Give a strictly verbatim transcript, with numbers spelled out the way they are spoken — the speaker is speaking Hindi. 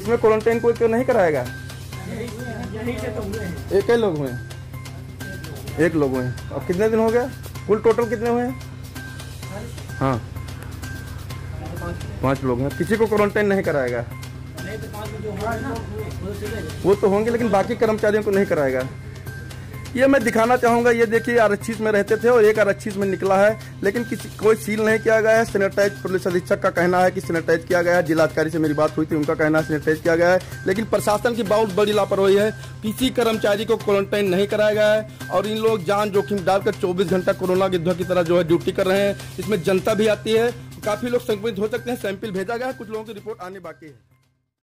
इसमें क्वारंटाइन कोई क्यों नहीं कराएगा? एक ही लोग हुए, एक लोग हुए। अब कितने दिन हो गया? कुल टोटल कितने हुए हैं? हाँ, पाँच लोग हैं। किसी को क्वारंटाइन नहीं कराएगा? वो तो होंगे, लेकिन बाकी कर्मचारियों को नहीं कराएगा। ये मैं दिखाना चाहूँगा। ये देखिए, आरक्षित में रहते थे और एक आरक्षित में निकला है, लेकिन किसी कोई सील नहीं किया गया है। सैनिटाइज, पुलिस अधीक्षक का कहना है कि सैनिटाइज किया गया है। जिलाधिकारी से मेरी बात हुई थी, उनका कहना है सैनिटाइज किया गया है, लेकिन प्रशासन की बहुत बड़ी लापरवाही है। किसी कर्मचारी को क्वारंटाइन नहीं कराया गया है और इन लोग जान जोखिम डालकर चौबीस घंटा कोरोना योद्धा की तरह जो है ड्यूटी कर रहे हैं। इसमें जनता भी आती है, काफी लोग संक्रमित हो सकते हैं। सैंपल भेजा गया है, कुछ लोगों की रिपोर्ट आने बाकी है।